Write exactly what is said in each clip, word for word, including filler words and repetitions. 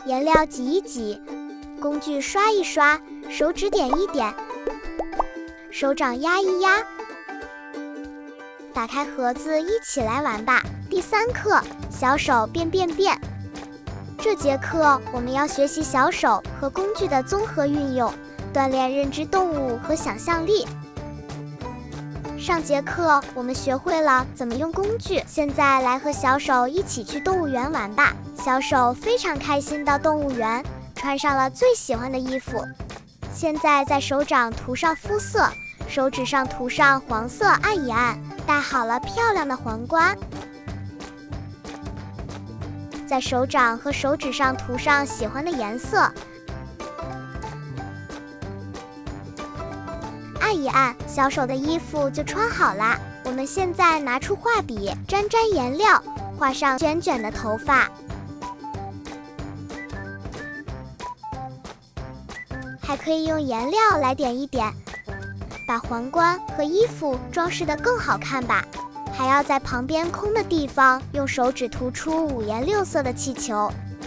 颜料挤一挤，工具刷一刷，手指点一点，手掌压一压。打开盒子，一起来玩吧。第三课，小手变变变。这节课我们要学习小手和工具的综合运用，锻炼认知动物和想象力。上节课我们学会了怎么用工具，现在来和小手一起去动物园玩吧。小手非常开心到动物园，穿上了最喜欢的衣服。现在在手掌涂上肤色，手指上涂上黄色，按一按，戴好了漂亮的皇冠。在手掌和手指上涂上喜欢的颜色，按一按，小手的衣服就穿好啦。我们现在拿出画笔，沾沾颜料，画上卷卷的头发，还可以用颜料来点一点，把皇冠和衣服装饰得更好看吧。还要在旁边空的地方用手指涂出五颜六色的气球，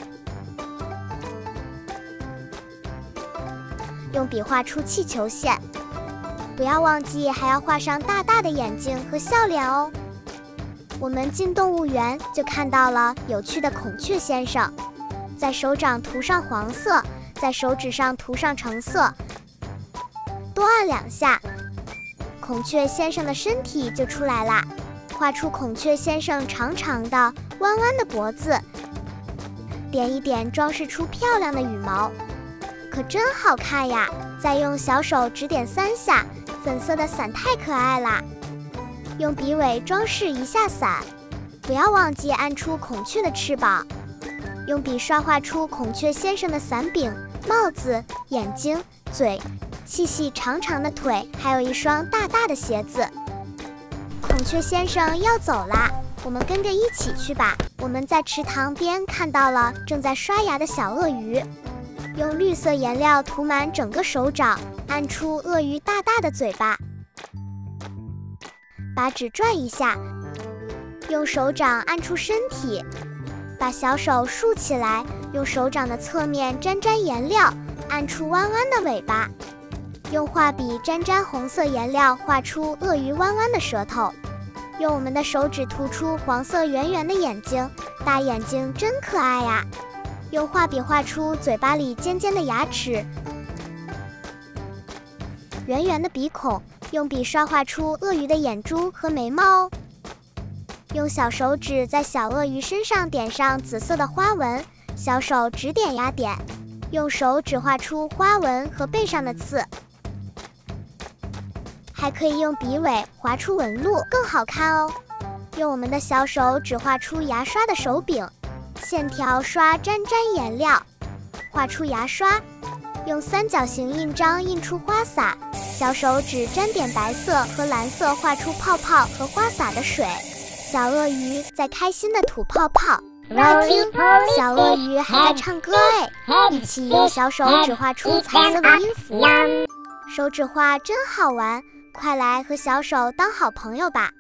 用笔画出气球线。不要忘记还要画上大大的眼睛和笑脸哦。我们进动物园就看到了有趣的孔雀先生，在手掌涂上黄色，在手指上涂上橙色，多按两下，孔雀先生的身体就出来啦。画出孔雀先生长长的弯弯的脖子，点一点装饰出漂亮的羽毛，可真好看呀。再用小手指点三下，粉色的伞太可爱啦。用笔尾装饰一下伞，不要忘记按出孔雀的翅膀。用笔刷画出孔雀先生的伞柄、帽子、眼睛、嘴、细细长长的腿，还有一双大大的鞋子。孔雀先生要走啦，我们跟着一起去吧。我们在池塘边看到了正在刷牙的小鳄鱼，用绿色颜料涂满整个手掌，按出鳄鱼大大的嘴巴。把纸转一下，用手掌按出身体，把小手竖起来，用手掌的侧面沾沾颜料，按出弯弯的尾巴。用画笔沾沾红色颜料，画出鳄鱼弯弯的舌头。用我们的手指涂出黄色圆圆的眼睛，大眼睛真可爱呀。用画笔画出嘴巴里尖尖的牙齿，圆圆的鼻孔。用笔刷画出鳄鱼的眼珠和眉毛哦。用小手指在小鳄鱼身上点上紫色的花纹，小手指点压点，用手指画出花纹和背上的刺。还可以用笔尾划出纹路，更好看哦。用我们的小手指画出牙刷的手柄，线条刷沾沾颜料，画出牙刷。用三角形印章印出花洒，小手指沾点白色和蓝色，画出泡泡和花洒的水。小鳄鱼在开心的吐泡泡，快听，小鳄鱼还在唱歌哎！一起用小手指画出彩色的音符，手指画真好玩，快来和小手当好朋友吧。